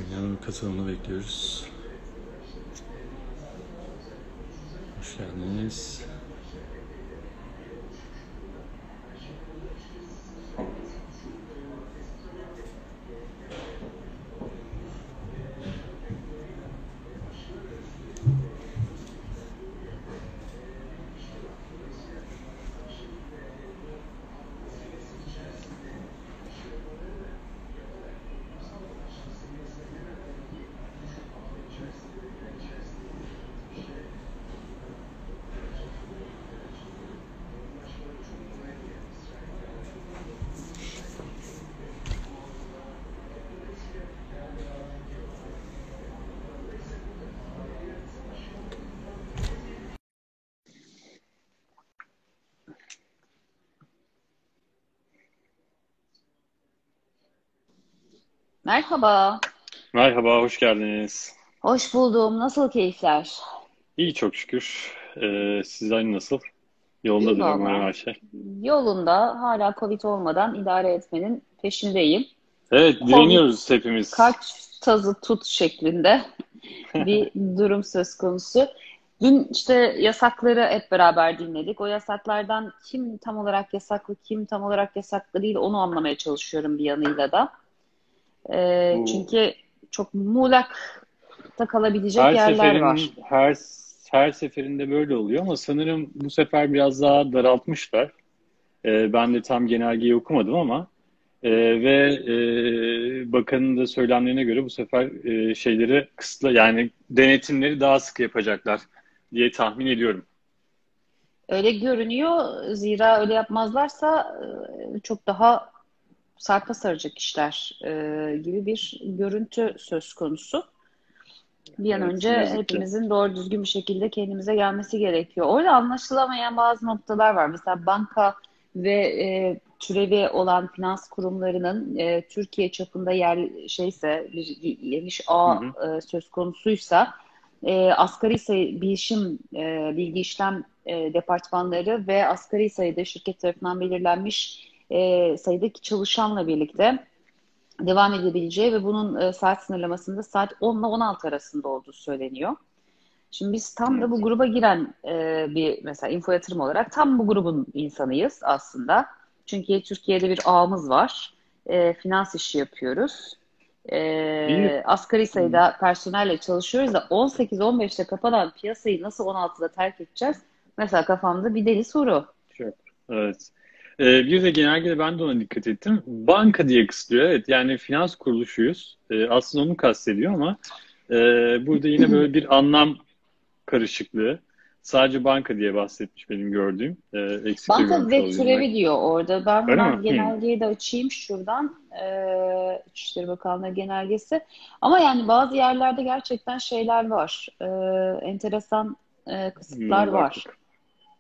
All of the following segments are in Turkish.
Dünyanın katılımını bekliyoruz. Hoş geldiniz. Merhaba, Merhaba, hoş geldiniz. hoş buldum. Nasıl keyifler? İyi çok şükür. Sizler nasıl? İyi Yolundadır umarım valla. her şey. Yolunda hala Covid olmadan idare etmenin peşindeyim. Evet, Covid direniyoruz hepimiz. kaç tazı tut şeklinde bir durum söz konusu. Dün işte yasakları hep beraber dinledik. O yasaklardan kim tam olarak yasaklı, kim tam olarak yasaklı değil onu anlamaya çalışıyorum bir yanıyla da. Bu Çünkü çok muğlakta kalabilecek her yerler var. seferin her seferinde böyle oluyor ama sanırım bu sefer biraz daha daraltmışlar. Ben de tam genelgeyi okumadım ama ve bakanın da söylemlerine göre bu sefer şeyleri kısıtla yani denetimleri daha sık yapacaklar diye tahmin ediyorum. Öyle görünüyor. Zira öyle yapmazlarsa çok daha sarpa saracak işler gibi bir görüntü söz konusu. Bir an Evet, ne önce yazık ki. hepimizin doğru düzgün bir şekilde kendimize gelmesi gerekiyor. Orada anlaşılamayan bazı noktalar var. Mesela banka ve türevi olan finans kurumlarının Türkiye çapında bir geniş Hı ağ hı. söz konusuysa asgari sayı bilgi işlem departmanları ve asgari sayıda şirket tarafından belirlenmiş sayıdaki çalışanla birlikte devam edebileceği ve bunun saat sınırlamasında saat 10 ile 16 arasında olduğu söyleniyor. Şimdi biz tam da bu Evet. gruba giren bir mesela info yatırım olarak tam bu grubun insanıyız aslında. Çünkü Türkiye'de bir ağımız var. Finans işi yapıyoruz. Bir Asgari sayıda personelle çalışıyoruz da 18-15'te kapanan piyasayı nasıl 16'da terk edeceğiz? Mesela kafamda bir deli soru. çok. Evet. Bir de genelge ben de ona dikkat ettim. Banka diye kısıtlıyor. Evet, yani finans kuruluşuyuz. Aslında onu kastediyor ama e, burada yine böyle bir anlam karışıklığı. Sadece banka diye bahsetmiş benim gördüğüm. Eksik de Banka görmüş ve olabilirim türevi belki. diyor orada. Ben Öyle mi? hemen genelgeyi de açayım şuradan. İçişleri Bakanlığı genelgesi. Ama yani bazı yerlerde gerçekten şeyler var. Enteresan kısıtlar var. Muğlaklık.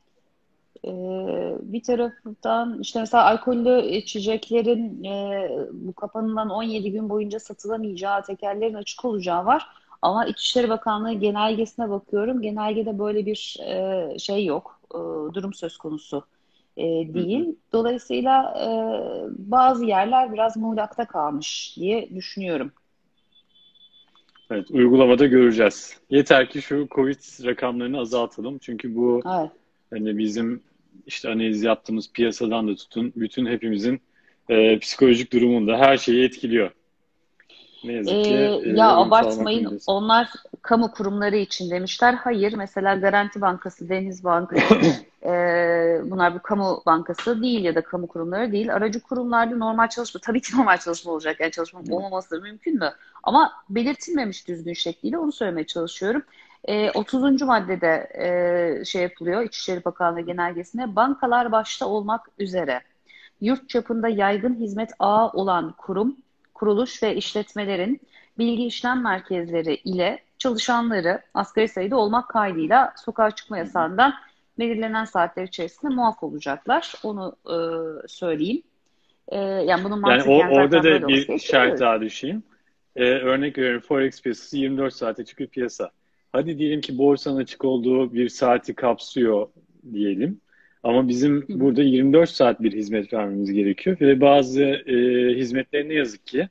Bir taraftan işte mesela alkollü içeceklerin bu kapanılan 17 gün boyunca satılamayacağı, tekellerin açık olacağı var. Ama İçişleri Bakanlığı genelgesine bakıyorum. Genelgede böyle bir şey yok. Durum söz konusu Hı hı. değil. Dolayısıyla bazı yerler biraz muğlakta kalmış diye düşünüyorum. Evet, uygulamada göreceğiz. Yeter ki şu Covid rakamlarını azaltalım. Çünkü bu Evet. hani bizim işte analiz yaptığımız piyasadan da tutun, bütün hepimizin psikolojik durumunda her şeyi etkiliyor. Ne Ee, yazık ki Ya uyum sağlamak abartmayın, durumundayız. onlar kamu kurumları için demişler. Hayır, mesela Garanti Bankası, Deniz Bankası, bunlar bir kamu bankası değil ya da kamu kurumları değil. Aracı kurumlarda normal çalışma, tabii ki normal çalışma olacak. Yani çalışma Evet. olmaması da mümkün mü? Ama belirtilmemiş düzgün şekliyle onu söylemeye çalışıyorum. 30. maddede şey yapılıyor, İçişleri Bakanlığı genelgesine bankalar başta olmak üzere yurt çapında yaygın hizmet ağı olan kurum, kuruluş ve işletmelerin bilgi işlem merkezleri ile çalışanları asgari sayıda olmak kaydıyla sokağa çıkma Hı hı. yasağından belirlenen saatler içerisinde muaf olacaklar. Onu söyleyeyim. Yani bunun Yani mantıken orada zaten böyle da olması bir şart gerekiyor. daha düşeyim. Örnek veriyorum, Forex piyasası 24 saate çıkıyor piyasa. Hadi diyelim ki borsanın açık olduğu bir saati kapsıyor diyelim. Ama bizim Hı hı. burada 24 saat bir hizmet vermemiz gerekiyor ve bazı hizmetleri ne yazık ki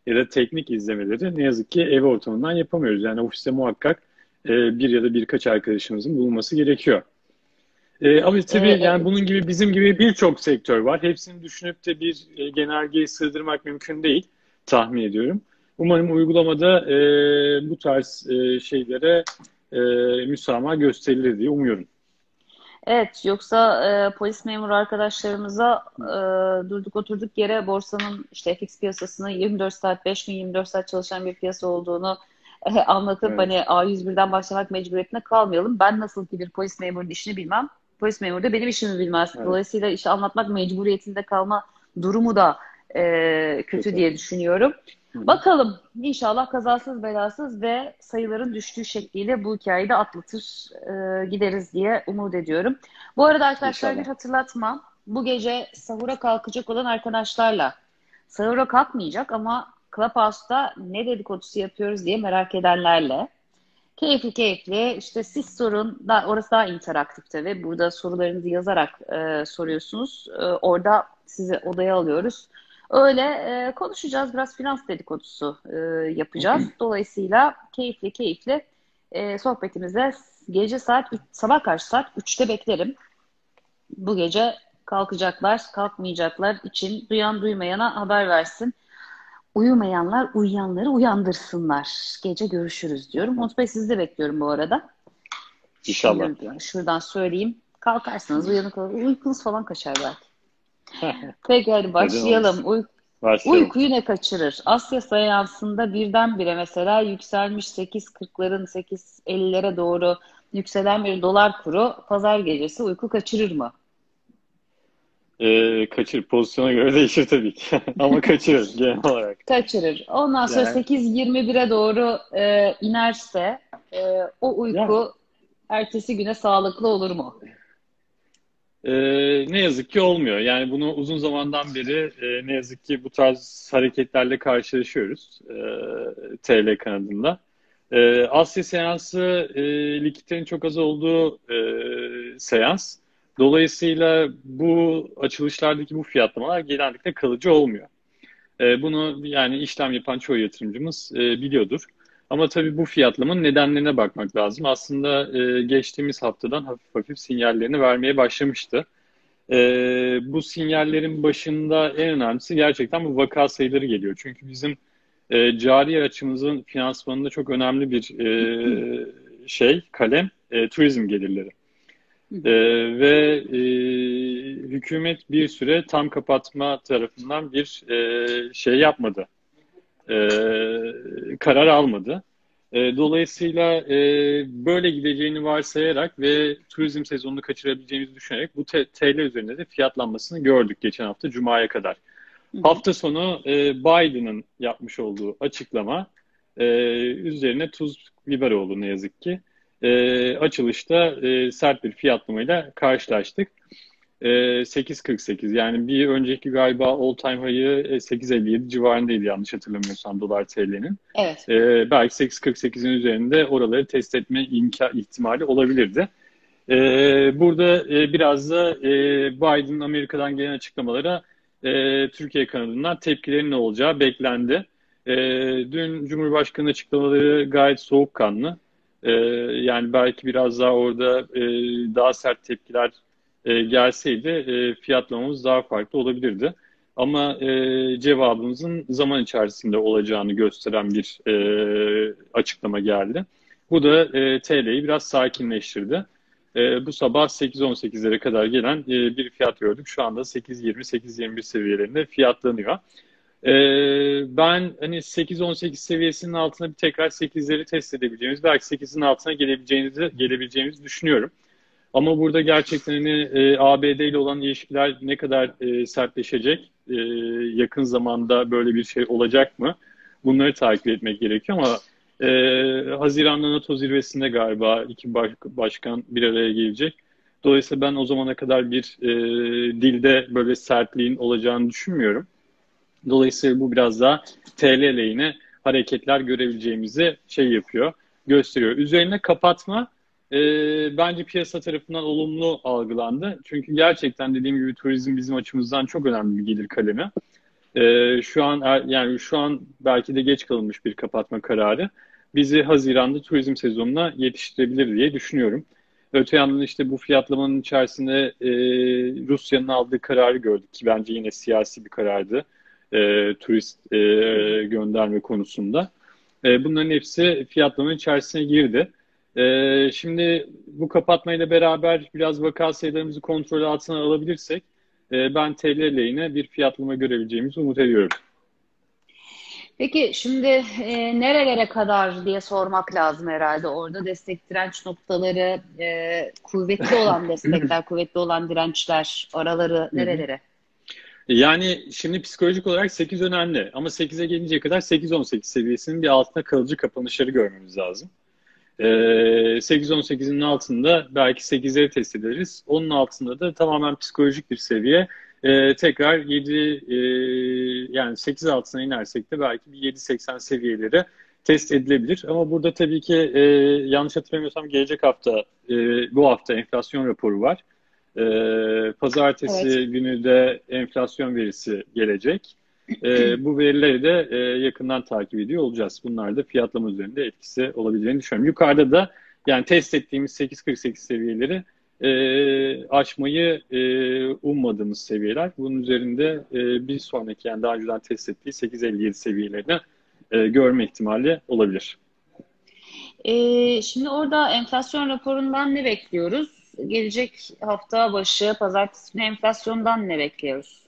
ya da teknik izlemeleri ne yazık ki ev ortamından yapamıyoruz. Yani ofiste muhakkak bir ya da birkaç arkadaşımızın bulunması gerekiyor. Ama tabii yani Evet. bunun gibi bizim gibi birçok sektör var. Hepsini düşünüp de bir genelgeyi sığdırmak mümkün değil tahmin ediyorum. Umarım uygulamada bu tarz şeylere e, müsamaha gösterilir diye umuyorum. Evet, yoksa polis memuru arkadaşlarımıza durduk oturduk yere borsanın işte FX piyasasını 24 saat, 5 gün 24 saat çalışan bir piyasa olduğunu anlatıp Evet. hani A101'den başlamak mecburiyetinde kalmayalım. Ben nasıl ki bir polis memurunun işini bilmem, polis memuru da benim işimi bilmez. Evet. Dolayısıyla işi anlatmak mecburiyetinde kalma durumu da kötü Kötü. diye düşünüyorum. Hı hı. Bakalım inşallah kazasız belasız ve sayıların düştüğü şekliyle bu hikayeyi de atlatır gideriz diye umut ediyorum. Bu arada arkadaşlar bir İnşallah. hatırlatma. Bu gece sahura kalkacak olan arkadaşlarla sahura kalkmayacak ama Clubhouse'da ne dedikodusu yapıyoruz diye merak edenlerle keyifli keyifli işte siz sorun da orası daha interaktif tabii. Burada sorularınızı yazarak soruyorsunuz. Orada sizi odaya alıyoruz. Öyle konuşacağız. Biraz finans dedikodusu yapacağız. Dolayısıyla keyifli keyifli sohbetimize gece sabah karşı saat 3'te beklerim. Bu gece kalkacaklar, kalkmayacaklar için duyan duymayana haber versin. Uyumayanlar uyuyanları uyandırsınlar. Gece görüşürüz diyorum. Umut Bey sizi de bekliyorum bu arada. İnşallah. Şimdi şuradan söyleyeyim. Kalkarsanız uyanık olur. Uykunuz falan kaçar belki. Peki hadi Neden başlayalım. olmasın? Başlayalım. Uykuyu ne kaçırır? Asya seansında birdenbire mesela yükselmiş 8.40'ların 8.50'lere doğru yükselen bir dolar kuru pazar gecesi uyku kaçırır mı? Kaçır. Pozisyona göre değişir tabii ki. Ama kaçırır genel olarak. Kaçırır. Ondan sonra Yani 8.21'e doğru inerse o ya uyku ertesi güne sağlıklı olur mu? ne yazık ki olmuyor. Yani bunu uzun zamandan beri ne yazık ki bu tarz hareketlerle karşılaşıyoruz TL kanadında. Asya seansı likiditenin çok az olduğu seans. Dolayısıyla bu açılışlardaki bu fiyatlamalar genellikle kalıcı olmuyor. Bunu yani işlem yapan çoğu yatırımcımız biliyordur. Ama tabii bu fiyatlamanın nedenlerine bakmak lazım. Aslında geçtiğimiz haftadan hafif hafif sinyallerini vermeye başlamıştı. Bu sinyallerin başında en önemlisi gerçekten bu vaka sayıları geliyor. Çünkü bizim cari açımızın finansmanında çok önemli bir kalem turizm gelirleri. Hı Ee, hı. ve hükümet bir süre tam kapatma tarafından bir şey yapmadı, e, karar almadı. Dolayısıyla böyle gideceğini varsayarak ve turizm sezonunu kaçırabileceğimizi düşünerek bu TL üzerinde de fiyatlanmasını gördük geçen hafta Cuma'ya kadar. Hı hı. Hafta sonu Biden'ın yapmış olduğu açıklama üzerine tuz biber oldu ne yazık ki. Açılışta sert bir fiyatlamayla karşılaştık. 8.48 yani bir önceki galiba all time high'ı 8.57 civarındaydı yanlış hatırlamıyorsam dolar TL'nin. Evet. Belki 8.48'in üzerinde oraları test etme ihtimali olabilirdi. Burada biraz da Biden'ın Amerika'dan gelen açıklamalara Türkiye kanadından tepkilerin ne olacağı beklendi. E, Dün Cumhurbaşkanı açıklamaları gayet soğukkanlı. Yani belki biraz daha orada daha sert tepkiler gelseydi fiyatlamamız daha farklı olabilirdi. Ama cevabımızın zaman içerisinde olacağını gösteren bir açıklama geldi. Bu da TL'yi biraz sakinleştirdi. Bu sabah 8.18'lere kadar gelen bir fiyat gördük. Şu anda 8.20-8.21 seviyelerinde fiyatlanıyor. Ben hani 8-18 seviyesinin altına bir tekrar 8'leri test edebileceğimiz, belki 8'in altına gelebileceğimizi düşünüyorum. Ama burada gerçekten hani ABD ile olan ilişkiler ne kadar sertleşecek, yakın zamanda böyle bir şey olacak mı? Bunları takip etmek gerekiyor ama Haziran'da NATO zirvesinde galiba iki başkan bir araya gelecek. Dolayısıyla ben o zamana kadar bir dilde böyle sertliğin olacağını düşünmüyorum. Dolayısıyla bu biraz daha TL lehine hareketler görebileceğimizi şey yapıyor, gösteriyor. Üzerine kapatma bence piyasa tarafından olumlu algılandı. Çünkü gerçekten dediğim gibi turizm bizim açımızdan çok önemli bir gelir kalemi. Şu an yani şu an belki de geç kalınmış bir kapatma kararı bizi Haziran'da turizm sezonuna yetiştirebilir diye düşünüyorum. Öte yandan işte bu fiyatlamanın içerisinde Rusya'nın aldığı kararı gördük ki bence yine siyasi bir karardı turist gönderme konusunda. Bunların hepsi fiyatlamanın içerisine girdi. Şimdi bu kapatmayla beraber biraz vaka sayılarımızı kontrol altına alabilirsek ben TL lehine bir fiyatlama görebileceğimizi umut ediyorum. Peki şimdi nerelere kadar diye sormak lazım herhalde. Orada destek direnç noktaları, kuvvetli olan destekler, kuvvetli olan dirençler, araları Hı hı. nerelere? Yani şimdi psikolojik olarak 8 önemli ama 8'e gelinceye kadar 8-18 seviyesinin bir altına kalıcı kapanışları görmemiz lazım. 8-18'in altında belki 8'leri test ederiz. Onun altında da tamamen psikolojik bir seviye. Tekrar 7 yani 8 altına inersek de belki bir 7-80 seviyeleri test edilebilir. Ama burada tabii ki yanlış hatırlamıyorsam gelecek hafta bu hafta enflasyon raporu var. Evet. Pazartesi günü de enflasyon verisi gelecek. Bu verileri de yakından takip ediyor olacağız. Bunlar da fiyatlama üzerinde etkisi olabileceğini düşünüyorum. Yukarıda da yani test ettiğimiz 8.48 seviyeleri aşmayı ummadığımız seviyeler. Bunun üzerinde bir sonraki yani daha önceden test ettiği 8.57 seviyelerini görme ihtimali olabilir. Şimdi orada enflasyon raporundan ne bekliyoruz? Gelecek hafta başı, pazartesi günü enflasyondan ne bekliyoruz?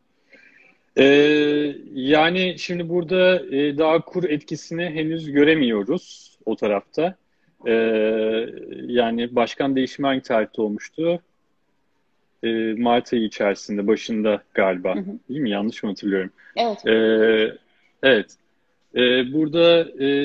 Yani şimdi burada daha kur etkisini henüz göremiyoruz o tarafta. Yani başkan değişimi hangi tarihte olmuştu? Mart ayı içerisinde, başında Hı galiba. hı. Değil mi? Yanlış mı hatırlıyorum? Evet. Evet. Burada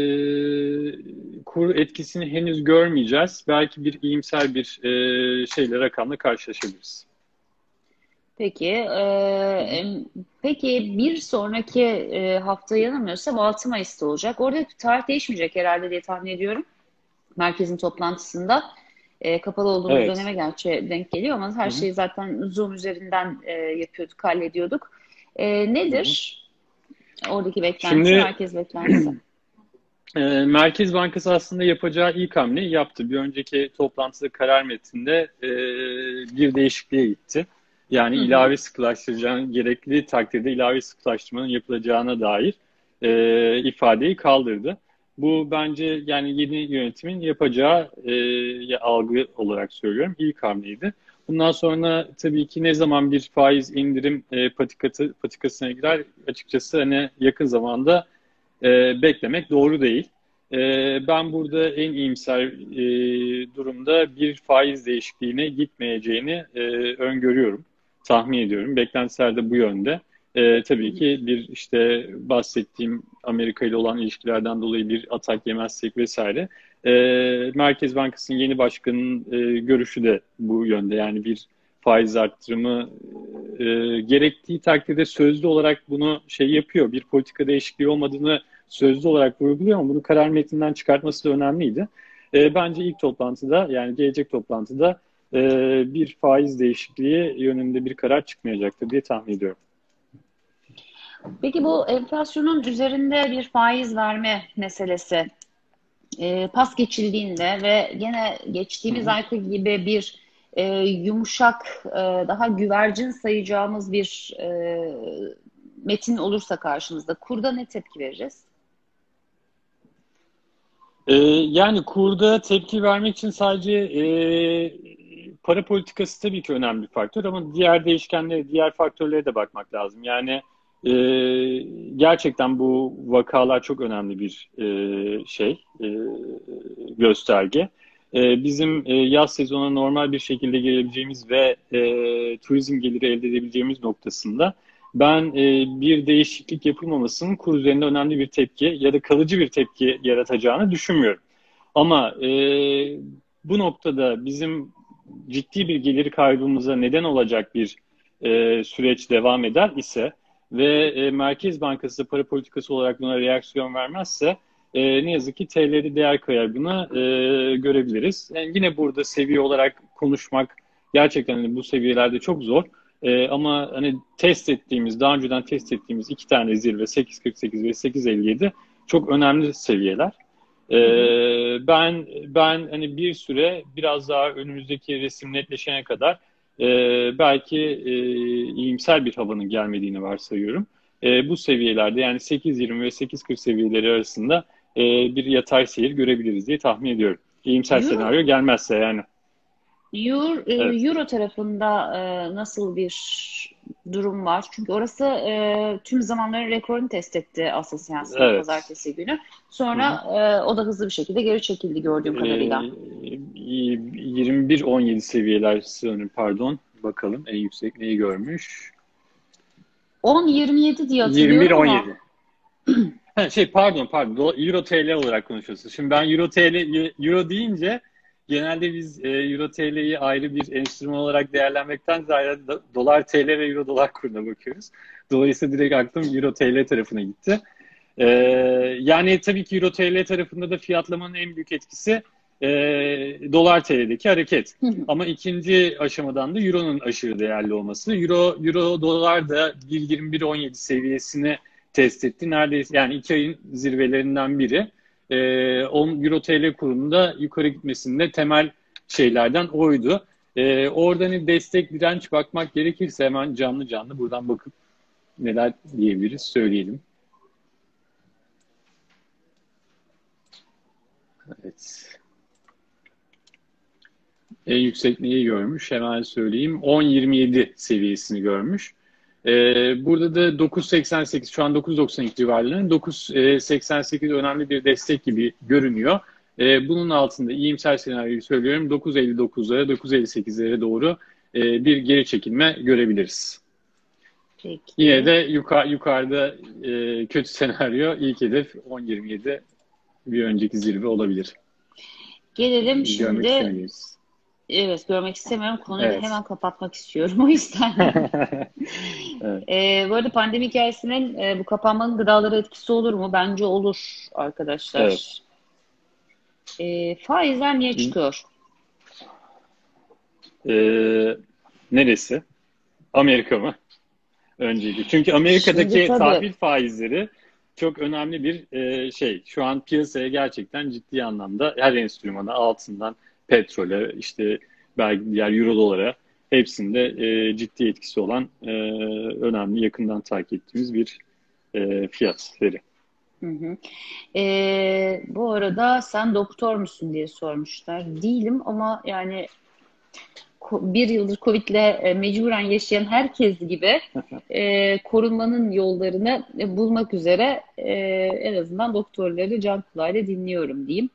kur etkisini henüz görmeyeceğiz. Belki bir iyimser bir şeyle rakamla karşılaşabiliriz. Peki, Hı hı. peki bir sonraki hafta yanılmıyorsam 6 Mayıs'ta olacak. Orada tarih değişmeyecek herhalde diye tahmin ediyorum. Merkezin toplantısında. Kapalı olduğumuz Evet. döneme gerçi denk geliyor ama Hı her hı. şeyi zaten Zoom üzerinden yapıyorduk, hallediyorduk. Hı hı. Nedir oradaki beklenti, Şimdi merkez beklentisi? Merkez Bankası aslında yapacağı ilk hamle yaptı. Bir önceki toplantıda karar metninde bir değişikliğe gitti. Yani Hı hı. ilave sıkılaştıracağın gerekli takdirde ilave sıkılaştırmanın yapılacağına dair ifadeyi kaldırdı. Bu bence yani yeni yönetimin yapacağı algı olarak söylüyorum ilk hamleydi. Bundan sonra tabii ki ne zaman bir faiz indirim patikasına girer açıkçası hani yakın zamanda beklemek doğru değil. Ben burada en iyimser durumda bir faiz değişikliğine gitmeyeceğini öngörüyorum, tahmin ediyorum. Beklentiler de bu yönde. Hı Tabii hı. ki bir işte bahsettiğim Amerika ile olan ilişkilerden dolayı bir atak yemezsek vesaire. Merkez Bankası'nın yeni başkanının görüşü de bu yönde. Yani bir faiz arttırımı gerektiği takdirde sözlü olarak bunu şey yapıyor. Bir politika değişikliği olmadığını sözlü olarak vurguluyor ama bunu karar metninden çıkartması da önemliydi. Bence ilk toplantıda yani gelecek toplantıda bir faiz değişikliği yönünde bir karar çıkmayacaktır diye tahmin ediyorum. Peki bu enflasyonun üzerinde bir faiz verme meselesi pas geçildiğinde ve gene Hı geçtiğimiz hı. ayki gibi bir yumuşak, daha güvercin sayacağımız bir metin olursa karşımızda kurda ne tepki vereceğiz? Yani kurda tepki vermek için sadece para politikası tabii ki önemli bir faktör ama diğer değişkenlere, diğer faktörlere de bakmak lazım. Yani e, gerçekten bu vakalar çok önemli bir gösterge. Bizim yaz sezonuna normal bir şekilde gelebileceğimiz ve turizm geliri elde edebileceğimiz noktasında ben bir değişiklik yapılmamasının kur üzerinde önemli bir tepki ya da kalıcı bir tepki yaratacağını düşünmüyorum. Ama bu noktada bizim ciddi bir gelir kaybımıza neden olacak bir süreç devam eder ise ve Merkez Bankası para politikası olarak buna reaksiyon vermezse ne yazık ki TL'de değer kaybını görebiliriz. Yani yine burada seviye olarak konuşmak gerçekten hani bu seviyelerde çok zor. Ama hani daha önceden test ettiğimiz iki tane zirve 8.48 ve 8.57 çok önemli seviyeler. Hı hı. Ben hani bir süre biraz daha önümüzdeki resim netleşene kadar belki iyimser bir havanın gelmediğini varsayıyorum. Bu seviyelerde yani 8.20 ve 8.40 seviyeleri arasında bir yatay seyir görebiliriz diye tahmin ediyorum. İyimser Euro senaryo gelmezse yani. Evet. Euro tarafında nasıl bir durum var? Çünkü orası tüm zamanların rekorunu test etti Asosyasyon Evet. pazartesi günü. Hı Sonra hı. o da hızlı bir şekilde geri çekildi gördüğüm kadarıyla. 21-17 seviyeler sanırım, pardon. Bakalım en yüksek neyi görmüş? 10.27 diye hatırlıyorum ama 21-17. Ha, pardon. Euro TL olarak konuşuyorsun. Şimdi ben Euro TL Euro deyince genelde biz Euro TL'yi ayrı bir enstrüman olarak değerlenmekten ziyade dolar TL ve Euro dolar kuruna bakıyoruz. Dolayısıyla direkt aklım Euro TL tarafına gitti. Ee, Yani tabii ki Euro TL tarafında da fiyatlamanın en büyük etkisi e, dolar TL'deki hareket. Ama ikinci aşamadan da Euro'nun aşırı değerli olması. Euro dolar da 1.2117 seviyesini test etti. Neredeyse yani 2 ayın zirvelerinden biri. 10 Euro TL kurunda yukarı gitmesinde temel şeylerden oydu. Oradan bir destek direnç bakmak gerekirse hemen canlı canlı buradan bakıp neler diyebiliriz söyleyelim. Evet. En yüksek neyi görmüş? Hemen söyleyeyim. 10.27 seviyesini görmüş. Burada da 9.88, şu an 9.92 civarlarında. 9.88 önemli bir destek gibi görünüyor. Bunun altında iyimser senaryoyu söylüyorum. 9.59'lara, 9.58'lere doğru bir geri çekilme görebiliriz. Yine de peki. yukarıda kötü senaryo ilk hedef 10.27, bir önceki zirve olabilir. Gelelim Görmek şimdi. istemediğimiz. Evet, görmek istemiyorum. Konuyu da Evet. hemen kapatmak istiyorum o yüzden. Evet. Bu arada pandemi hikayesinin bu kapanmanın gıdalara etkisi olur mu? Bence olur Evet. arkadaşlar. Faizler niye çıkıyor? Ee, Neresi? Amerika mı? Öncelikle. Çünkü Şimdi Amerika'daki tabii. tahvil faizleri çok önemli bir şey. Şu an piyasaya gerçekten ciddi anlamda her enstrümana, altından petrole, işte belki diğer euro dolara hepsinde ciddi etkisi olan önemli, yakından takip ettiğimiz bir fiyat veri. Hı hı. Bu arada sen doktor musun diye sormuşlar. Değilim ama yani bir yıldır Covid'le mecburen yaşayan herkes gibi korunmanın yollarını bulmak üzere en azından doktorları can kulağıyla dinliyorum diyeyim.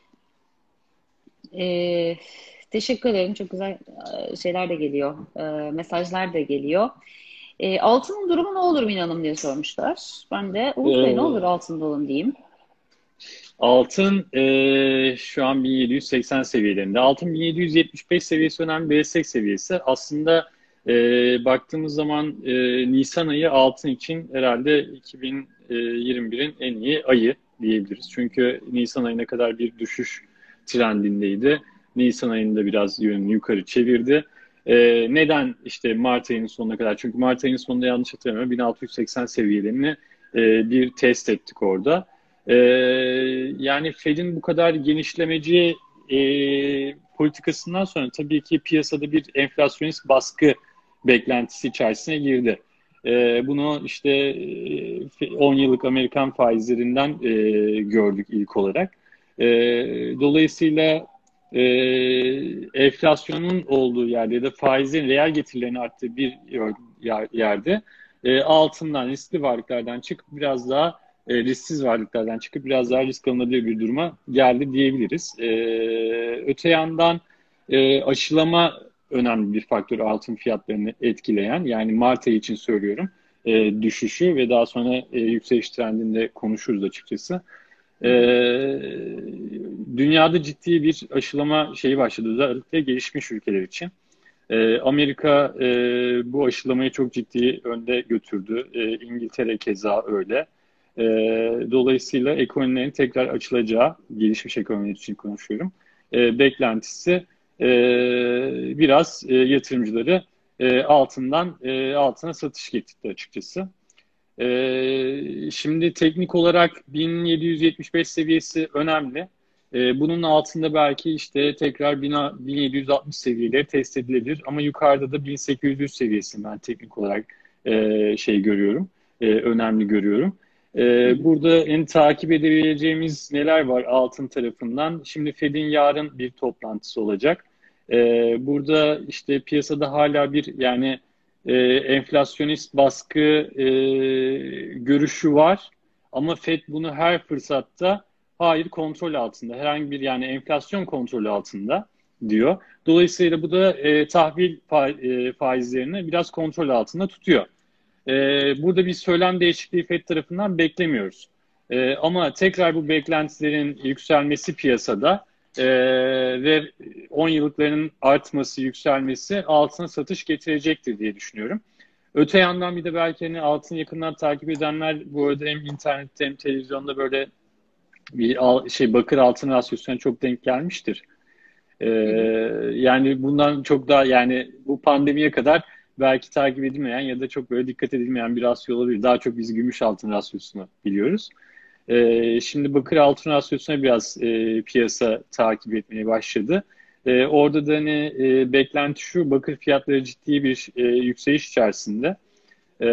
E, Teşekkür ederim. Çok güzel şeyler de geliyor. Mesajlar da geliyor. Altının durumu ne olur Mine Hanım diye sormuşlar. Ben de Umut Bey ne olur Ee, altında olun diyeyim. Altın şu an 1780 seviyelerinde. Altın 1775 seviyesi önemli bir destek seviyesi. Aslında baktığımız zaman Nisan ayı altın için herhalde 2021'in en iyi ayı diyebiliriz. Çünkü Nisan ayına kadar bir düşüş trendindeydi. Nisan ayında biraz yönünü yukarı çevirdi. Neden işte Mart ayının sonuna kadar? Çünkü Mart ayının sonunda yanlış hatırlamıyorum 1680 seviyelerini bir test ettik orada. Ee, Yani Fed'in bu kadar genişlemeci politikasından sonra tabii ki piyasada bir enflasyonist baskı beklentisi içerisine girdi. Bunu işte 10 yıllık Amerikan faizlerinden gördük ilk olarak. E, Dolayısıyla e, enflasyonun olduğu yerde ya da faizin reel getirilerin arttığı bir yerde altından, riskli varlıklardan çıkıp biraz daha risksiz varlıklardan çıkıp biraz daha risk alınabilir bir duruma geldi diyebiliriz. Öte yandan aşılama önemli bir faktör altın fiyatlarını etkileyen. Yani Mart ayı için söylüyorum düşüşü ve daha sonra yükseliş trendinde konuşuruz açıkçası. Hı hı. Dünyada ciddi bir aşılama şeyi başladı özellikle gelişmiş ülkeler için. Amerika bu aşılamayı çok ciddi önde götürdü. İngiltere keza öyle. E, Dolayısıyla ekonomilerin tekrar açılacağı, gelişmiş ekonomiler için konuşuyorum, beklentisi e, biraz yatırımcıları altına satış getirdi açıkçası. Şimdi teknik olarak 1775 seviyesi önemli. Bunun altında belki işte tekrar 1760 seviyeleri test edilebilir ama yukarıda da 1800 seviyesi ben teknik olarak görüyorum, önemli görüyorum. Hı hı. Burada en takip edebileceğimiz neler var altın tarafından? Şimdi Fed'in yarın bir toplantısı olacak. Burada işte piyasada hala bir yani enflasyonist baskı görüşü var. Ama Fed bunu her fırsatta hayır kontrol altında, herhangi bir yani enflasyon kontrolü altında diyor. Dolayısıyla bu da tahvil faizlerini biraz kontrol altında tutuyor. Burada bir söylem değişikliği Fed tarafından beklemiyoruz. Ama tekrar bu beklentilerin yükselmesi piyasada ve 10 yıllıkların artması, yükselmesi altına satış getirecektir diye düşünüyorum. Öte yandan bir de belki hani altın yakından takip edenler bu arada hem internette hem televizyonda böyle bir bakır altın rasyosuna çok denk gelmiştir. Ee, Hı hı. Yani bundan çok daha yani bu pandemiye kadar belki takip edilmeyen ya da çok böyle dikkat edilmeyen bir rasyo olabilir. Daha çok biz gümüş altın rasyosunu biliyoruz. Şimdi bakır altın rasyosuna biraz piyasa takip etmeye başladı. Orada da hani beklenti şu, bakır fiyatları ciddi bir yükseliş içerisinde. E,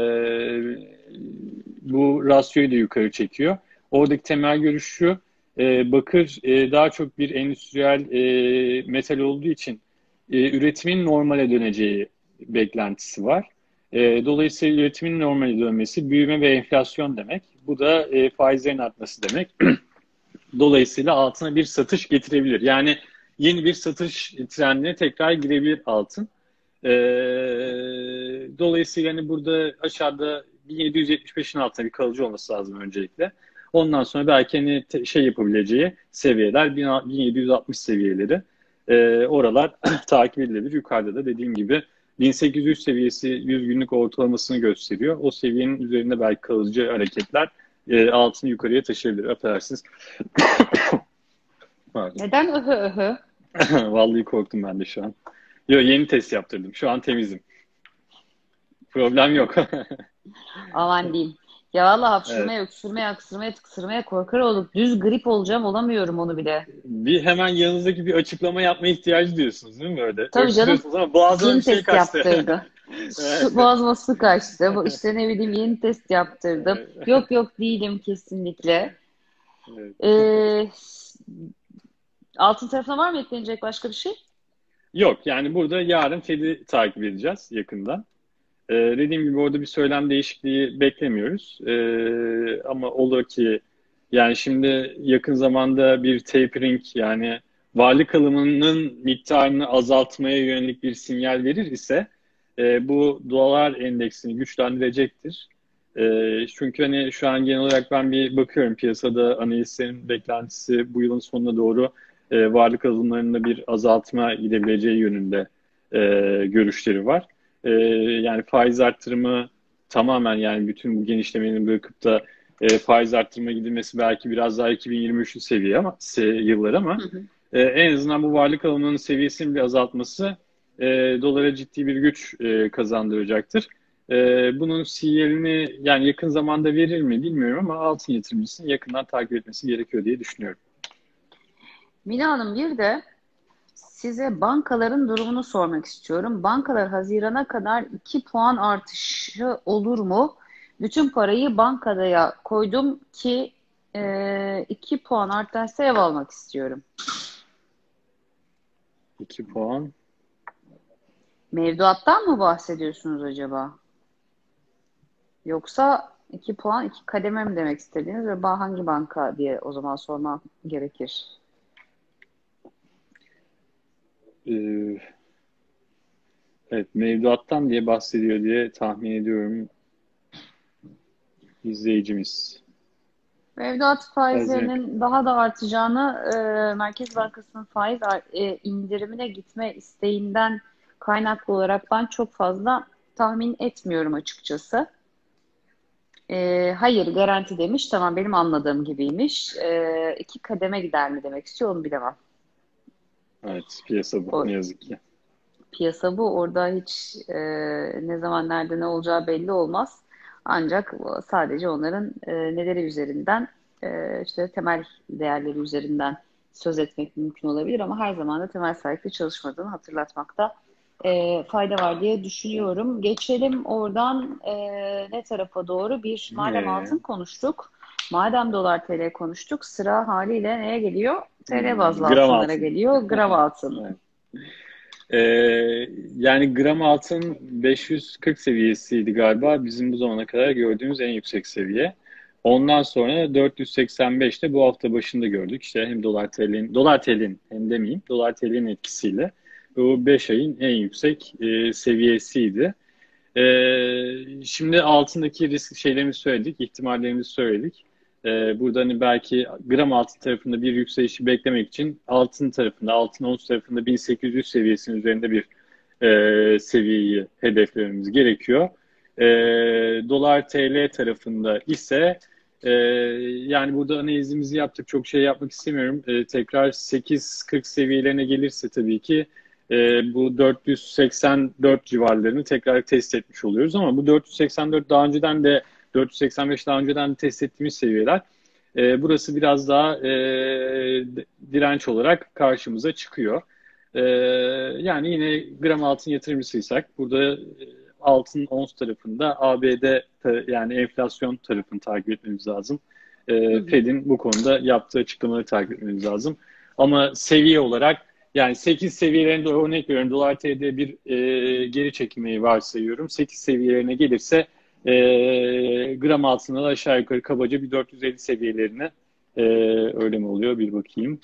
Bu rasyoyu da yukarı çekiyor. Oradaki temel görüş şu, bakır daha çok bir endüstriyel metal olduğu için üretimin normale döneceği beklentisi var. Dolayısıyla üretimin normale dönmesi büyüme ve enflasyon demek. Bu da faizlerin artması demek. Dolayısıyla altına bir satış getirebilir. Yani yeni bir satış trendine tekrar girebilir altın. Ee, Dolayısıyla hani burada aşağıda 1775'in altında bir kalıcı olması lazım öncelikle. Ondan sonra belki hani yapabileceği seviyeler 1760 seviyeleri. Oralar takip edilebilir. Yukarıda da dediğim gibi 1800 seviyesi 100 günlük ortalamasını gösteriyor. O seviyenin üzerinde belki kalıcı hareketler altını yukarıya taşıyabilir. Affedersiniz. Pardon. Neden öhö öhö? Vallahi korktum ben de şu an. Yo, yeni test yaptırdım. Şu an temizim. Problem yok. Aman diyeyim. Ya valla Evet. hapşırmaya, öksürmeye, aksırmaya, tıksırmaya korkar olduk. Düz grip olacağım olamıyorum onu bile. Bir hemen yanınızdaki bir açıklama yapma ihtiyacı duyuyorsunuz değil mi böyle? Tabii canım, Öksürüyorsunuz ama boğazıma bir yeni şey test kaçtı. yaptırdı. Evet. Boğazıma su kaçtı. Bu işte ne bileyim yeni test yaptırdım. Yok yok değilim kesinlikle. Evet. Ee, altın tarafına var mı eklenecek başka bir şey? Yok yani burada yarın Fed'i takip edeceğiz yakından. Dediğim gibi orada bir söylem değişikliği beklemiyoruz. Ama olur ki yani şimdi yakın zamanda bir tapering yani varlık alımının miktarını azaltmaya yönelik bir sinyal verir ise bu dolar endeksini güçlendirecektir. Çünkü hani şu an genel olarak ben bir bakıyorum piyasada analistlerin beklentisi bu yılın sonuna doğru varlık alımlarında bir azaltma gidebileceği yönünde e, görüşleri var. Yani faiz arttırımı tamamen yani bütün bu genişlemenin bırakıp da faiz arttırma gidilmesi belki biraz daha 2023'lü seviye ama yıllar ama Hı hı. en azından bu varlık alımının seviyesinin bir azaltması dolara ciddi bir güç kazandıracaktır. Bunun sinyalini yani yakın zamanda verir mi bilmiyorum ama altın yatırımcısının yakından takip etmesi gerekiyor diye düşünüyorum. Mina Hanım bir de size bankaların durumunu sormak istiyorum. Bankalar Haziran'a kadar 2 puan artışı olur mu? Bütün parayı bankaya koydum ki 2 puan artarsa ev almak istiyorum. 2 puan. Mevduattan mı bahsediyorsunuz acaba? Yoksa 2 puan 2 kademe mi demek istediğiniz ve hangi banka diye o zaman sormam gerekir. Ee, evet, mevduattan diye bahsediyor diye tahmin ediyorum izleyicimiz. Mevduat Haziran. faizlerinin daha da artacağını Merkez Bankası'nın faiz indirimine gitme isteğinden kaynaklı olarak ben çok fazla tahmin etmiyorum açıkçası. Hayır garanti demiş. Tamam benim anladığım gibiymiş. 2 kademe gider mi demek istiyor onu bilemem. Evet, piyasa bu O ne yazık ki. piyasa bu. Orada hiç ne zaman nerede ne olacağı belli olmaz. Ancak sadece onların neleri üzerinden işte temel değerleri üzerinden söz etmek mümkün olabilir ama her zaman da temel sahipli çalışmadığını hatırlatmakta fayda var diye düşünüyorum. Geçelim oradan ne tarafa doğru? Bir madem altın Ee, konuştuk, madem dolar TL konuştuk, sıra haliyle neye geliyor? TL bazlı Gram altınlara altın. geliyor. Gram altın. Evet. Ee, Yani gram altın 540 seviyesiydi galiba bizim bu zamana kadar gördüğümüz en yüksek seviye. Ondan sonra 485'te bu hafta başında gördük. İşte hem dolar TL'nin hem demeyeyim dolar TL'nin etkisiyle bu 5 ayın en yüksek seviyesiydi. Şimdi altındaki risk şeylerimizi söyledik, ihtimallerimizi söyledik. Burada hani belki gram altın tarafında bir yükselişi beklemek için altın tarafında, altın ons tarafında 1800 seviyesinin üzerinde bir seviyeyi hedeflememiz gerekiyor. E, Dolar TL tarafında ise yani burada analizimizi yaptık. Çok şey yapmak istemiyorum. Tekrar 8.40 seviyelerine gelirse tabii ki bu 484 civarlarını tekrar test etmiş oluyoruz ama bu 484 daha önceden de 485 daha önceden de test ettiğimiz seviyeler. Burası biraz daha direnç olarak karşımıza çıkıyor. E, Yani yine gram altın yatırımcısıysak burada altın ons tarafında ABD yani enflasyon tarafını takip etmemiz lazım. Hı hı. Fed'in bu konuda yaptığı açıklamaları takip etmemiz lazım. Ama seviye olarak yani 8 seviyelerinde örnek veriyorum dolar TL'de bir geri çekilmeyi varsayıyorum. 8 seviyelerine gelirse gram altında da aşağı yukarı kabaca bir 450 seviyelerine öyle mi oluyor bir bakayım.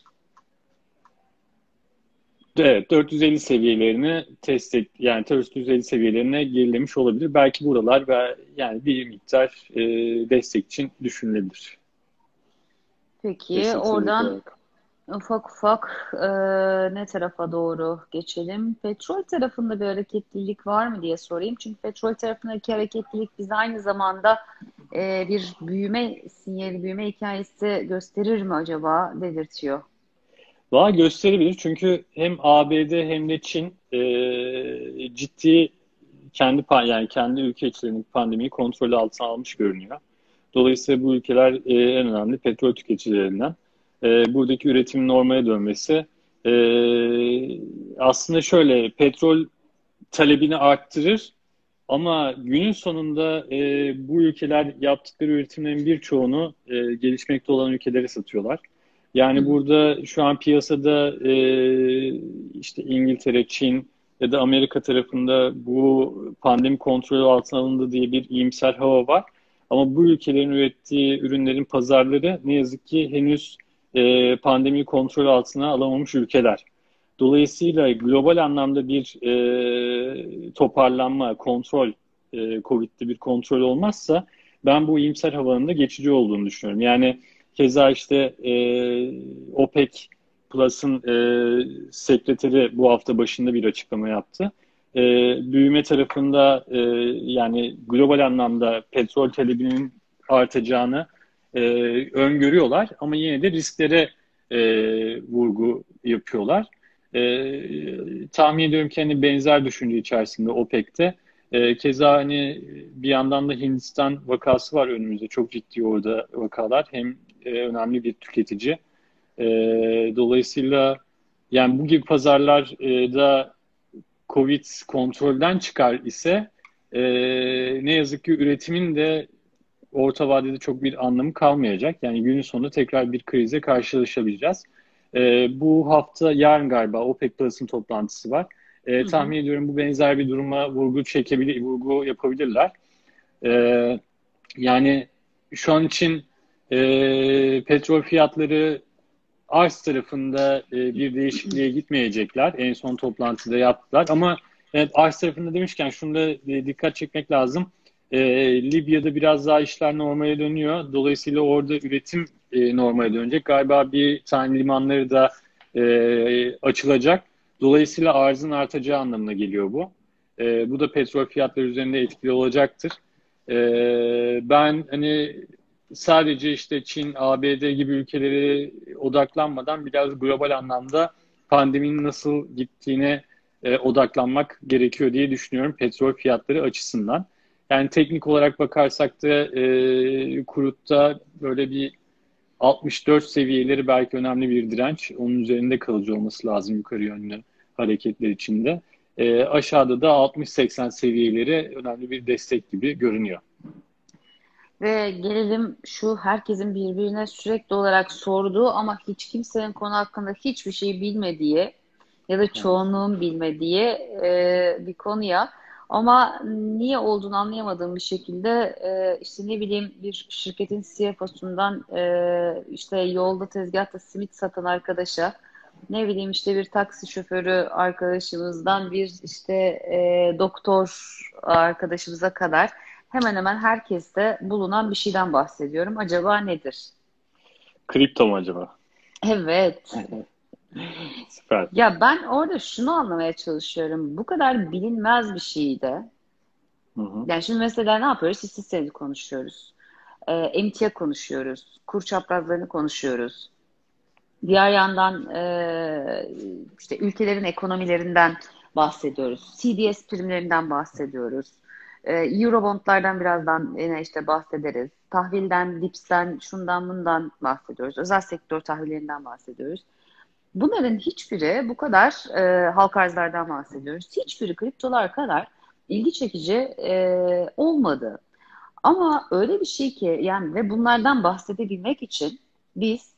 Evet 450 seviyelerini test et yani 450 seviyelerine gerilemiş olabilir. Belki buralar ve yani bir miktar destek için düşünülebilir. Peki Destek seviyesi oradan olarak. ufak ufak ne tarafa doğru geçelim? Petrol tarafında bir hareketlilik var mı diye sorayım. Çünkü petrol tarafındaki hareketlilik bize aynı zamanda bir büyüme sinyali, büyüme hikayesi gösterir mi acaba dedirtiyor. Daha gösterebilir çünkü hem ABD hem de Çin ciddi yani kendi ülke içlerindeki pandemiyi kontrol altına almış görünüyor. Dolayısıyla bu ülkeler en önemli petrol tüketicilerinden. Buradaki üretimin normale dönmesi aslında şöyle petrol talebini arttırır ama günün sonunda bu ülkeler yaptıkları üretimlerin birçoğunu gelişmekte olan ülkelere satıyorlar. Hı Yani hı. burada şu an piyasada işte İngiltere, Çin ya da Amerika tarafında bu pandemi kontrolü altına alındı diye bir iyimser hava var. Ama bu ülkelerin ürettiği ürünlerin pazarları ne yazık ki henüz pandemi kontrol altına alamamış ülkeler. Dolayısıyla global anlamda bir toparlanma, kontrol, Covid'de bir kontrol olmazsa ben bu iyimser havanın da geçici olduğunu düşünüyorum. Yani keza işte OPEC Plus'ın sekreteri bu hafta başında bir açıklama yaptı. E, Büyüme tarafında yani global anlamda petrol talebinin artacağını e, öngörüyorlar ama yine de risklere vurgu yapıyorlar. Tahmin ediyorum ki hani benzer düşünce içerisinde OPEC'te. Keza hani bir yandan da Hindistan vakası var önümüzde. Çok ciddi orada vakalar. Hem önemli bir tüketici. E, Dolayısıyla yani bu gibi pazarlarda Covid kontrolden çıkar ise e, ne yazık ki üretimin de orta vadede çok bir anlamı kalmayacak. Yani günün sonunda tekrar bir krize karşılaşabileceğiz. Bu hafta yarın galiba OPEC Plus'ın toplantısı var. Hı hı. Tahmin ediyorum bu benzer bir duruma vurgu yapabilirler. Ee, Yani şu an için petrol fiyatları arz tarafında bir değişikliğe gitmeyecekler. En son toplantıda yaptılar. Ama evet, arz tarafında demişken şunu da dikkat çekmek lazım. Libya'da biraz daha işler normale dönüyor. Dolayısıyla orada üretim normale dönecek. Galiba bir tane limanları da açılacak. Dolayısıyla arzın artacağı anlamına geliyor bu. Bu da petrol fiyatları üzerinde etkili olacaktır. Ben hani sadece işte Çin, ABD gibi ülkelere odaklanmadan biraz global anlamda pandeminin nasıl gittiğine odaklanmak gerekiyor diye düşünüyorum petrol fiyatları açısından. Yani teknik olarak bakarsak da kurutta böyle bir 64 seviyeleri belki önemli bir direnç. Onun üzerinde kalıcı olması lazım yukarı yönlü hareketler içinde. Aşağıda da 60-80 seviyeleri önemli bir destek gibi görünüyor. Ve gelelim şu herkesin birbirine sürekli olarak sorduğu ama hiç kimsenin konu hakkında hiçbir şey bilmediği ya da Evet. çoğunluğun bilmediği bir konuya. Ama niye olduğunu anlayamadığım bir şekilde işte ne bileyim bir şirketin CFO'sundan işte yolda tezgahta simit satan arkadaşa, ne bileyim işte bir taksi şoförü arkadaşımızdan bir işte doktor arkadaşımıza kadar hemen hemen herkeste bulunan bir şeyden bahsediyorum. Acaba nedir? Kripto mu acaba? Evet. Süper. Ya ben orada şunu anlamaya çalışıyorum. Bu kadar bilinmez bir şeydi. Hı hı. Yani şimdi mesela ne yapıyoruz? Hisse senedi konuşuyoruz. Emtia konuşuyoruz. Kur çaprazlarını konuşuyoruz. Diğer yandan işte ülkelerin ekonomilerinden bahsediyoruz. CDS primlerinden bahsediyoruz. Eurobondlardan birazdan yine işte bahsederiz. Tahvilden, dipsten, şundan bundan bahsediyoruz. Özel sektör tahvillerinden bahsediyoruz. Bunların hiçbiri bu kadar halka arzlardan bahsediyoruz. Hiçbiri kriptolar kadar ilgi çekici olmadı. Ama öyle bir şey ki yani ve bunlardan bahsedebilmek için biz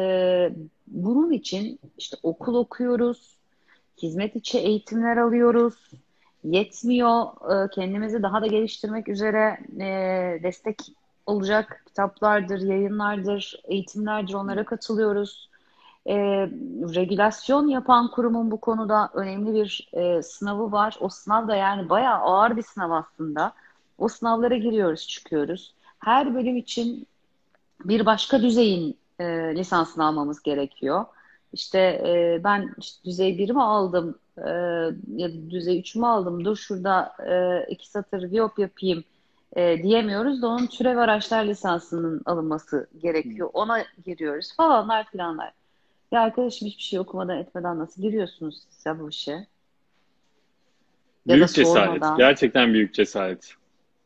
bunun için işte okul okuyoruz, hizmet içi eğitimler alıyoruz. Yetmiyor, kendimizi daha da geliştirmek üzere destek olacak kitaplardır, yayınlardır, eğitimlerdir, onlara katılıyoruz. E, Regülasyon yapan kurumun bu konuda önemli bir sınavı var. O sınav da yani bayağı ağır bir sınav aslında. O sınavlara giriyoruz, çıkıyoruz. Her bölüm için bir başka düzeyin lisansını almamız gerekiyor. İşte ben işte düzey 1 mi aldım ya da düzey 3 mü aldım? Dur şurada 2 satır viyop yapayım diyemiyoruz da onun türev araçlar lisansının alınması gerekiyor. Ona giriyoruz falanlar filanlar. Ya arkadaşım hiçbir şey okumadan etmeden nasıl giriyorsunuz siz ya bu işe? Ya da Büyük cesaret. sormadan. Gerçekten büyük cesaret.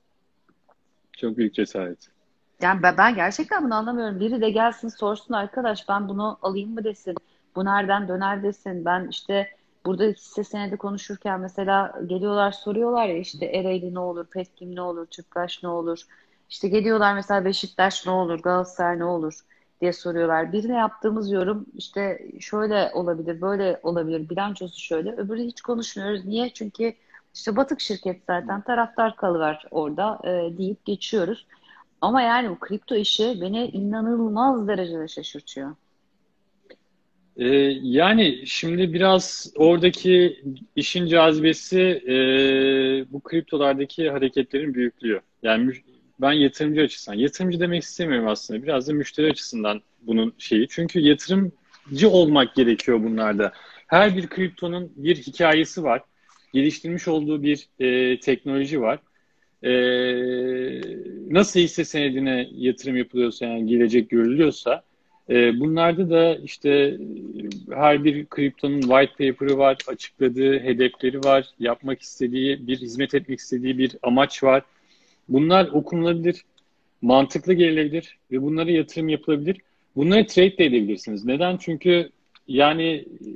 Çok büyük cesaret. Yani ben gerçekten bunu anlamıyorum. Biri de gelsin sorsun arkadaş ben bunu alayım mı desin. Bu nereden döner desin. Ben işte burada hisse senedi konuşurken mesela geliyorlar soruyorlar ya işte Ereğli ne olur, Petkim ne olur, Tüpraş ne olur. İşte geliyorlar mesela Beşiktaş ne olur, Galatasaray ne olur diye soruyorlar. Birine yaptığımız yorum işte şöyle olabilir, böyle olabilir, bilançosu şöyle. Öbürü hiç konuşmuyoruz. Niye? Çünkü işte batık şirket zaten taraftar kalıver orada deyip geçiyoruz. Ama yani bu kripto işi beni inanılmaz derecede şaşırtıyor. Ee, Yani şimdi biraz oradaki işin cazibesi bu kriptolardaki hareketlerin büyüklüğü. Yani ben yatırımcı açısından, yatırımcı demek istemiyorum aslında. Biraz da müşteri açısından bunun şeyi. Çünkü yatırımcı olmak gerekiyor bunlarda. Her bir kriptonun bir hikayesi var. Geliştirmiş olduğu bir teknoloji var. E, Nasıl hisse senedine yatırım yapılıyorsa yani gelecek görülüyorsa bunlarda da işte her bir kriptonun white paper'ı var, açıkladığı hedefleri var, yapmak istediği, bir hizmet etmek istediği bir amaç var. Bunlar okunulabilir, mantıklı gelebilir ve bunlara yatırım yapılabilir. Bunları trade de edebilirsiniz. Neden? Çünkü yani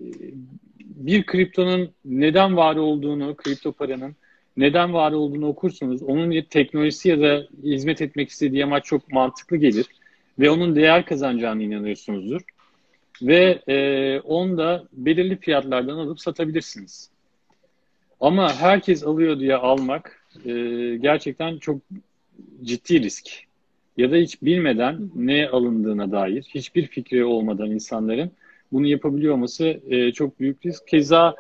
bir kriptonun neden var olduğunu, kripto paranın neden var olduğunu okursunuz. Onun bir teknolojisi ya da hizmet etmek istediği amaç çok mantıklı gelir ve onun değer kazanacağına inanıyorsunuzdur. Ve onu da belirli fiyatlardan alıp satabilirsiniz. Ama herkes alıyor diye almak gerçekten çok ciddi risk. Ya da hiç bilmeden ne alındığına dair hiçbir fikri olmadan insanların bunu yapabiliyor olması çok büyük risk. Keza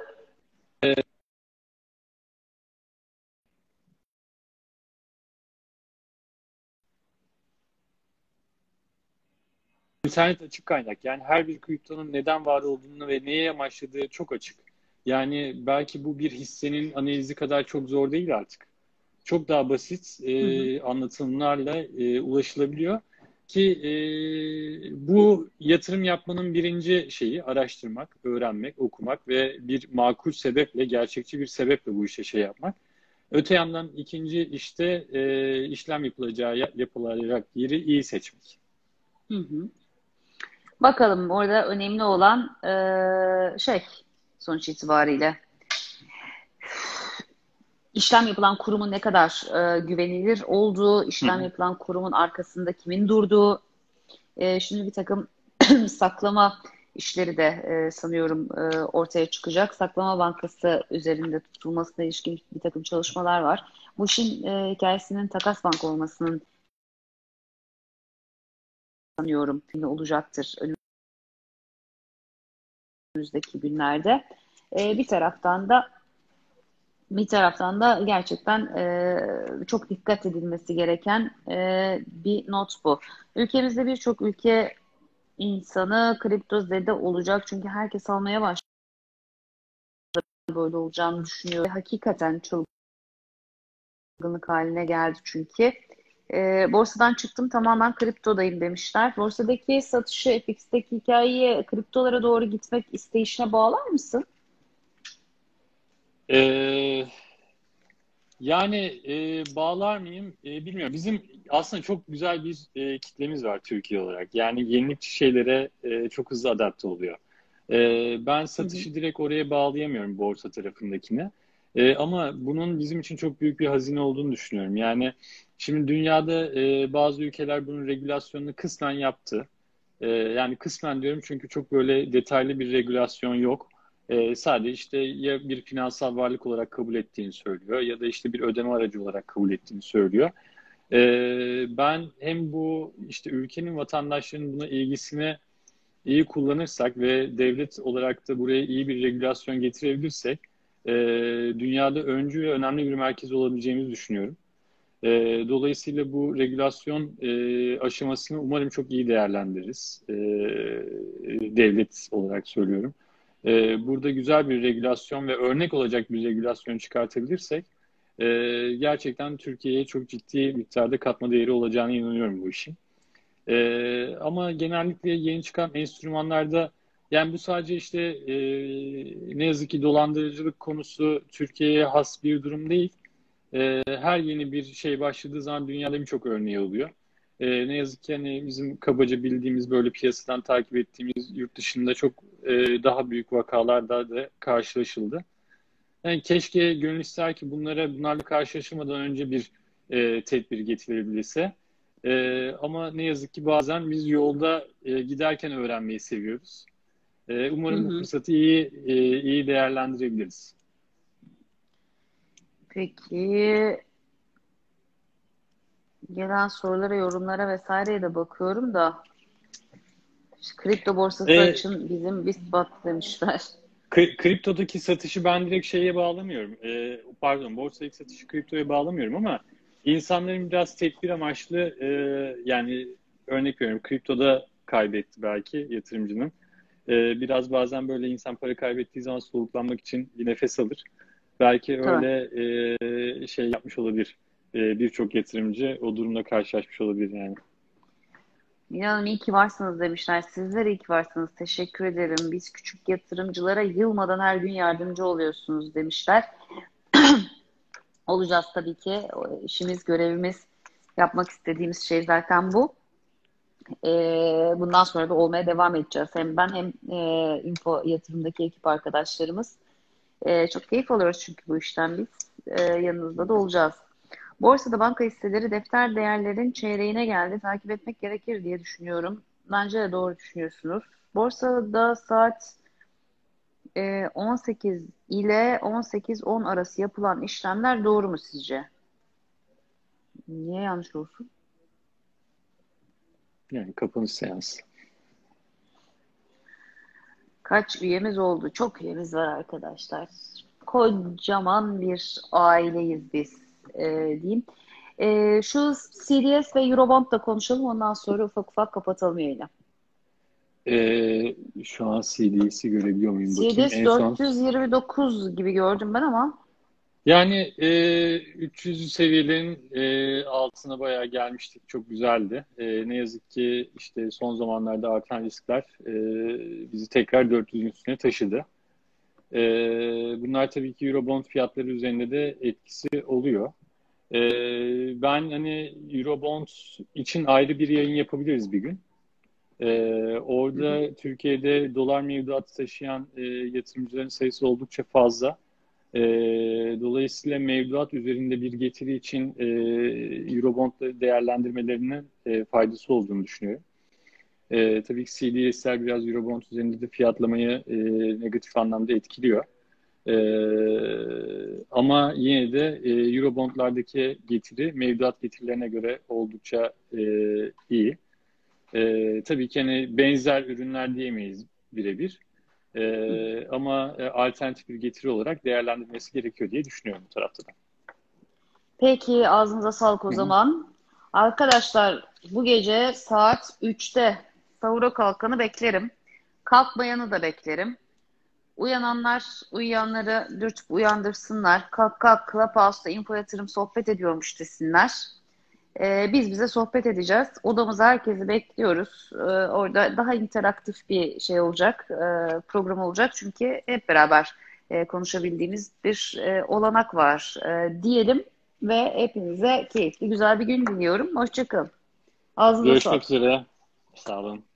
internet açık kaynak. Yani her bir kriptonun neden var olduğunu ve neye amaçladığı çok açık. Yani belki bu bir hissenin analizi kadar çok zor değil artık. Çok daha basit Hı hı. anlatımlarla ulaşılabiliyor. ki bu yatırım yapmanın birinci şeyi araştırmak, öğrenmek, okumak ve bir makul sebeple, gerçekçi bir sebeple bu işe şey yapmak. Öte yandan ikinci işte işlem yapılacak yeri iyi seçmek. Hı hı. Bakalım orada önemli olan sonuç itibariyle işlem yapılan kurumun ne kadar güvenilir olduğu, Hı işlem hı. yapılan kurumun arkasında kimin durduğu, şimdi bir takım saklama işleri de sanıyorum ortaya çıkacak. Saklama bankası üzerinde tutulmasına ilişkin bir takım çalışmalar var. Bu işin hikayesinin takas bank olmasının sanıyorum olacaktır önümüzdeki günlerde. Bir taraftan da gerçekten çok dikkat edilmesi gereken bir not bu. Ülkemizde birçok ülke insanı kripto zede olacak çünkü herkes almaya başladı, böyle olacağını düşünüyor. Hakikaten çılgınlık haline geldi çünkü. Borsadan çıktım tamamen kriptodayım demişler. Borsadaki satışı, FX'teki hikayeyi kriptolara doğru gitmek isteyişine bağlar mısın? E, Yani bağlar mıyım bilmiyorum. Bizim aslında çok güzel bir kitlemiz var Türkiye olarak. Yani yenilikçi şeylere çok hızlı adapte oluyor. Ben Hı hı. satışı direkt oraya bağlayamıyorum borsa tarafındakine. Ama bunun bizim için çok büyük bir hazine olduğunu düşünüyorum. Yani şimdi dünyada bazı ülkeler bunun regülasyonunu kısmen yaptı. Yani kısmen diyorum çünkü çok böyle detaylı bir regülasyon yok. Sadece işte ya bir finansal varlık olarak kabul ettiğini söylüyor ya da işte bir ödeme aracı olarak kabul ettiğini söylüyor. Ben hem bu işte ülkenin vatandaşlarının buna ilgisini iyi kullanırsak ve devlet olarak da buraya iyi bir regülasyon getirebilirsek e, dünyada öncü ve önemli bir merkez olabileceğimizi düşünüyorum. Dolayısıyla bu regülasyon aşamasını umarım çok iyi değerlendiririz. Devlet olarak söylüyorum. Burada güzel bir regülasyon ve örnek olacak bir regülasyon çıkartabilirsek gerçekten Türkiye'ye çok ciddi miktarda katma değeri olacağına inanıyorum bu işin. Ama genellikle yeni çıkan enstrümanlarda yani bu sadece işte ne yazık ki dolandırıcılık konusu Türkiye'ye has bir durum değil. Her yeni bir şey başladığı zaman dünyada birçok örneği oluyor. Ne yazık ki hani bizim kabaca bildiğimiz böyle piyasadan takip ettiğimiz yurt dışında çok daha büyük vakalarda da karşılaşıldı. Yani keşke gönül ister ki bunlarla karşılaşmadan önce bir tedbir getirilebilirse. Ama ne yazık ki bazen biz yolda giderken öğrenmeyi seviyoruz. Hı Umarım bu hı. fırsatı iyi değerlendirebiliriz. Peki gelen sorulara, yorumlara vesaireye de bakıyorum da işte kripto borsası E, açın bizim BIST demişler. Kriptodaki satışı ben direkt şeye bağlamıyorum. Pardon, borsadaki satışı kriptoya bağlamıyorum ama insanların biraz tedbir amaçlı yani örnek veriyorum kriptoda kaybetti belki yatırımcının. Biraz bazen böyle insan para kaybettiği zaman soluklanmak için bir nefes alır. Belki Tabii. öyle şey yapmış olabilir. Birçok yatırımcı o durumla karşılaşmış olabilir yani. İnanın iyi ki varsınız demişler. Sizler iyi ki varsınız. Teşekkür ederim. Biz küçük yatırımcılara yılmadan her gün yardımcı oluyorsunuz demişler. Olacağız tabii ki. İşimiz, görevimiz, yapmak istediğimiz şey zaten bu. Bundan sonra da olmaya devam edeceğiz. Hem ben hem Info Yatırım'daki ekip arkadaşlarımız. Çok keyif alıyoruz çünkü bu işten biz. Yanınızda da olacağız. Borsada banka hisseleri defter değerlerin çeyreğine geldi. Takip etmek gerekir diye düşünüyorum. Bence de doğru düşünüyorsunuz. Borsada saat 18 ile 18-10 arası yapılan işlemler doğru mu sizce? Niye yanlış olsun? Yani kapanış seansı. Kaç üyemiz oldu? Çok üyemiz var arkadaşlar. Kocaman bir aileyiz biz diyeyim. Şu CDS ve Eurobond da konuşalım. Ondan sonra ufak ufak kapatalım yayını. Şu an CD'si görebiliyor muyum bakayım. CDS En son 429 gibi gördüm ben ama Yani 300'lü seviyelerin altına bayağı gelmiştik. Çok güzeldi. Ne yazık ki işte son zamanlarda artan riskler bizi tekrar 400'ün üstüne taşıdı. Bunlar tabii ki Eurobond fiyatları üzerinde de etkisi oluyor. Ben hani Eurobond için ayrı bir yayın yapabiliriz bir gün. Hı hı. Orada Türkiye'de dolar mevduatı taşıyan yatırımcıların sayısı oldukça fazla. Dolayısıyla mevduat üzerinde bir getiri için Eurobond'ları değerlendirmelerinin faydası olduğunu düşünüyorum. Tabii ki CDS'ler biraz Eurobond üzerinde de fiyatlamayı negatif anlamda etkiliyor. E, Ama yine de Eurobond'lardaki getiri mevduat getirilerine göre oldukça iyi. Tabii ki hani benzer ürünler diyemeyiz birebir. Hı hı. Ama alternatif bir getiri olarak değerlendirmesi gerekiyor diye düşünüyorum bu tarafta da. Peki ağzınıza sağlık o Hı hı. zaman. Arkadaşlar bu gece saat 3'te sahura kalkanı beklerim. Kalkmayanı da beklerim. Uyananlar uyuyanları dürtüp uyandırsınlar. Kalk kalk Clubhouse'da info yatırım sohbet ediyormuş desinler. Biz bize sohbet edeceğiz. Odamıza herkesi bekliyoruz. Orada daha interaktif bir şey olacak, program olacak. Çünkü hep beraber konuşabildiğimiz bir olanak var diyelim ve hepinize keyifli, güzel bir gün diliyorum. Hoşça kalın. Ağzınıza Görüşmek sağlık. üzere. Sağ olun.